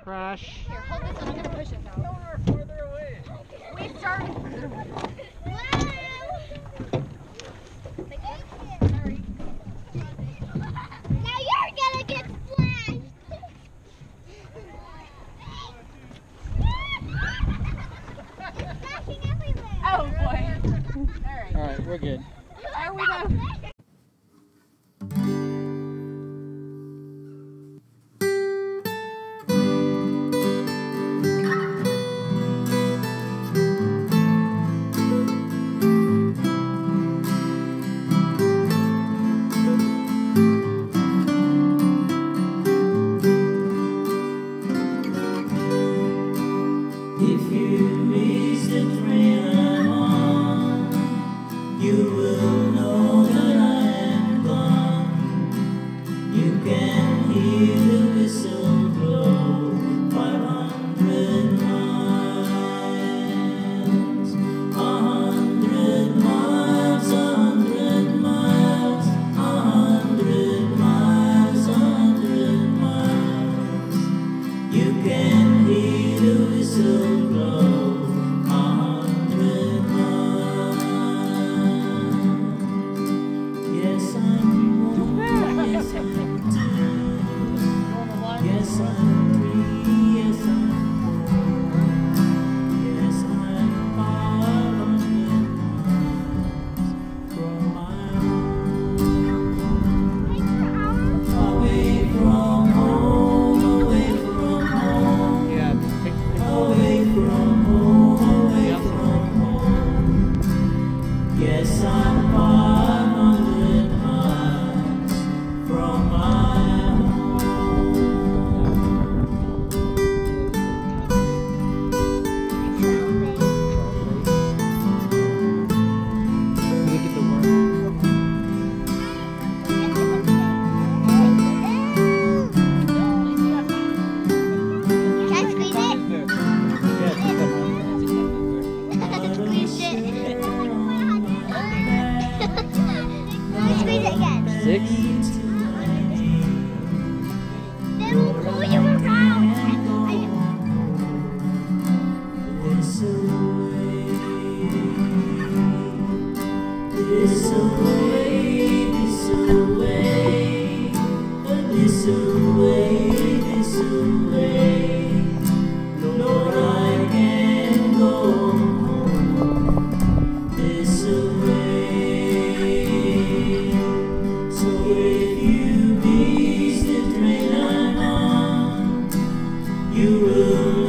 Crash. Here, hold this and I'm gonna push it now. No, we're further away. We started further away. Sorry. Now you're gonna get splashed. It's splashing everywhere. Oh boy. Alright, we're good. Are we though? If you miss the train I'm on, you will know that I am gone. You can hear the whistle blow 500 miles, 100 miles, 100 miles, 100 miles, 100 miles. You can hear the whistle blow 100 miles. Yes, I'm one, yes, I'm two, yes, I'm three, yes, I'm four, yes, I'm 500 miles from my home. Away from home, away from home. Yeah, Away from home, away from home. Yes, I'm 500 miles from my look at the worm. Can I squeeze it? Yeah, Squeeze it. Squeeze it again. 6. They will pull you around. This away, this away, this away, this away, this away. Lord, I can go home this away. So if you miss the train I'm on, you will